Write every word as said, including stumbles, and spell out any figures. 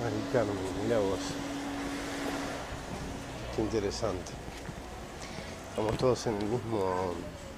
Mari Carmen, mirá vos. Qué interesante. Estamos todos en el mismo